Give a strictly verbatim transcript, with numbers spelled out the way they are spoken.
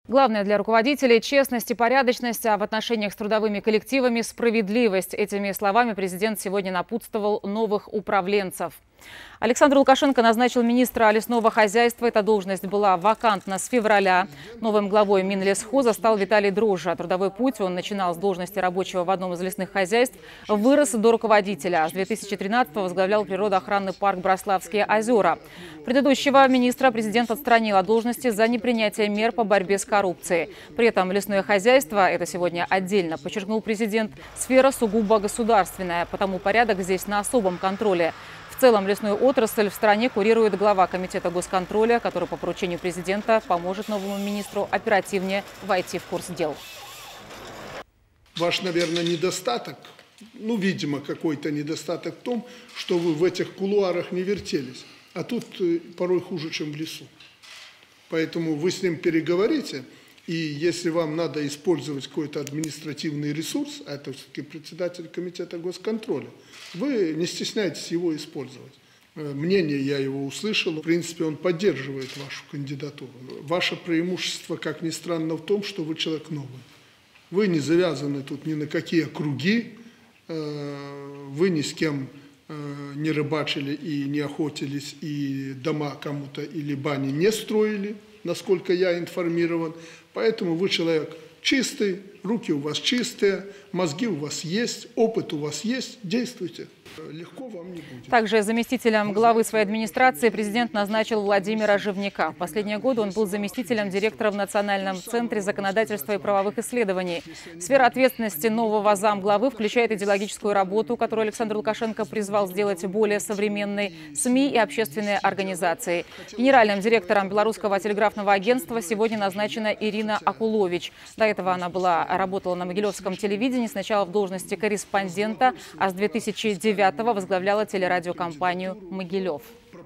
Главное для руководителей – честность и порядочность, а в отношениях с трудовыми коллективами – справедливость. Этими словами президент сегодня напутствовал новых управленцев. Александр Лукашенко назначил министра лесного хозяйства. Эта должность была вакантна с февраля. Новым главой Минлесхоза стал Виталий Дрожжа. Трудовой путь он начинал с должности рабочего в одном из лесных хозяйств, вырос до руководителя. С две тысячи тринадцатого возглавлял природоохранный парк Браславские озера. Предыдущего министра президент отстранил от должности за непринятие мер по борьбе с коррупцией. При этом лесное хозяйство, это сегодня отдельно подчеркнул президент, сфера сугубо государственная, потому порядок здесь на особом контроле. В целом лесную отрасль в стране курирует глава комитета госконтроля, который по поручению президента поможет новому министру оперативнее войти в курс дел. Ваш, наверное, недостаток, ну, видимо, какой-то недостаток в том, что вы в этих кулуарах не вертелись. А тут порой хуже, чем в лесу. Поэтому вы с ним переговорите, и если вам надо использовать какой-то административный ресурс, а это все-таки председатель комитета госконтроля, вы не стесняйтесь его использовать. Мнение я его услышал. В принципе, он поддерживает вашу кандидатуру. Ваше преимущество, как ни странно, в том, что вы человек новый. Вы не завязаны тут ни на какие круги, вы ни с кем не рыбачили и не охотились, и дома кому-то или бани не строили, насколько я информирован. Поэтому вы человек чистый, руки у вас чистые, мозги у вас есть, опыт у вас есть, действуйте. Легко вам не будет. Также заместителем главы своей администрации президент назначил Владимира Живняка. В последние годы он был заместителем директора в Национальном центре законодательства и правовых исследований. Сфера ответственности нового замглавы включает идеологическую работу, которую Александр Лукашенко призвал сделать более современной, СМИ и общественные организации. Генеральным директором Белорусского телеграфного агентства сегодня назначена Ирина Акулович. До этого она была, работала на Могилевском телевидении, сначала в должности корреспондента, а с две тысячи девятого возглавляла телерадиокомпанию «Могилев».